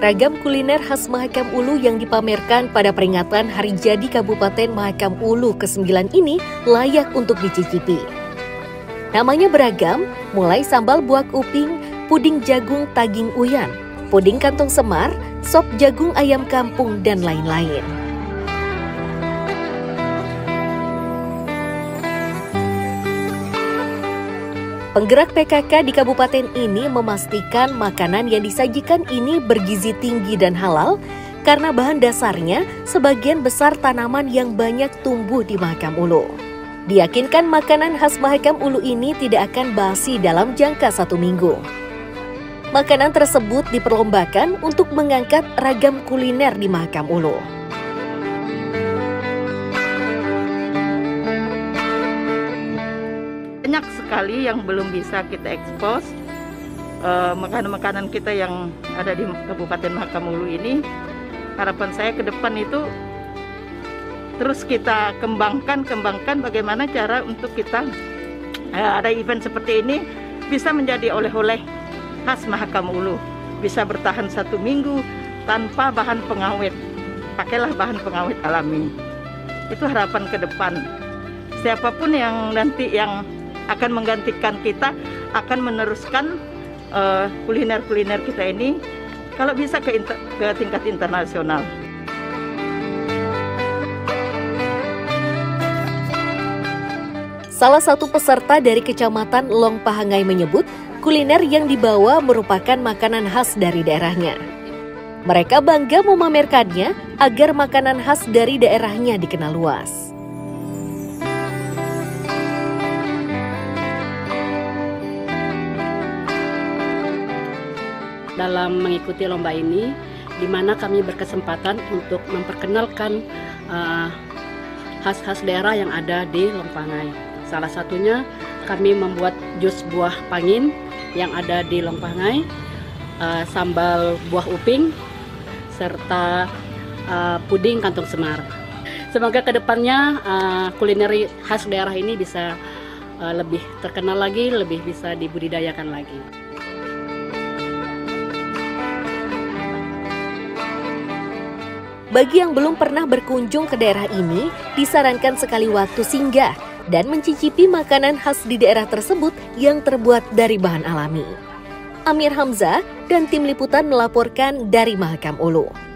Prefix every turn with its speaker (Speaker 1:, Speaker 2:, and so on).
Speaker 1: Ragam kuliner khas Mahakam Ulu yang dipamerkan pada peringatan Hari Jadi Kabupaten Mahakam Ulu ke-9 ini layak untuk dicicipi. Namanya beragam, mulai sambal buah uping, puding jagung taging uyan, puding kantong semar, sop jagung ayam kampung, dan lain-lain. Penggerak PKK di kabupaten ini memastikan makanan yang disajikan ini bergizi tinggi dan halal karena bahan dasarnya sebagian besar tanaman yang banyak tumbuh di Mahakam Ulu. Diyakinkan makanan khas Mahakam Ulu ini tidak akan basi dalam jangka 1 minggu. Makanan tersebut diperlombakan untuk mengangkat ragam kuliner di Mahakam Ulu.
Speaker 2: Banyak sekali yang belum bisa kita ekspos, makanan-makanan kita yang ada di Kabupaten Mahakam Ulu ini. Harapan saya ke depan itu terus kita kembangkan bagaimana cara untuk kita ada event seperti ini bisa menjadi oleh-oleh khas Mahakam Ulu, bisa bertahan 1 minggu tanpa bahan pengawet. Pakailah bahan pengawet alami. Itu harapan ke depan. Siapapun yang nanti yang akan menggantikan kita, akan meneruskan kuliner-kuliner kita ini, kalau bisa ke tingkat internasional.
Speaker 1: Salah satu peserta dari Kecamatan Long Pahangai menyebut, kuliner yang dibawa merupakan makanan khas dari daerahnya. Mereka bangga memamerkannya agar makanan khas dari daerahnya dikenal luas.
Speaker 3: Dalam mengikuti lomba ini, di mana kami berkesempatan untuk memperkenalkan khas-khas daerah yang ada di Longpangai. Salah satunya kami membuat jus buah pangin yang ada di Longpangai, sambal buah uping, serta puding kantong semar. Semoga kedepannya kuliner khas daerah ini bisa lebih terkenal lagi, lebih bisa dibudidayakan lagi.
Speaker 1: Bagi yang belum pernah berkunjung ke daerah ini, disarankan sekali waktu singgah dan mencicipi makanan khas di daerah tersebut yang terbuat dari bahan alami. Amir Hamzah dan tim liputan melaporkan dari Mahakam Ulu.